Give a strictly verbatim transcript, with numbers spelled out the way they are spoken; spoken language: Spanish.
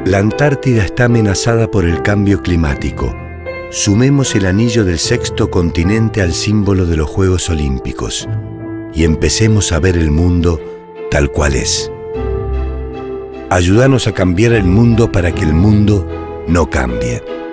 La Antártida está amenazada por el cambio climático. Sumemos el anillo del sexto continente al símbolo de los Juegos Olímpicos y empecemos a ver el mundo tal cual es. Ayúdanos a cambiar el mundo para que el mundo no cambie.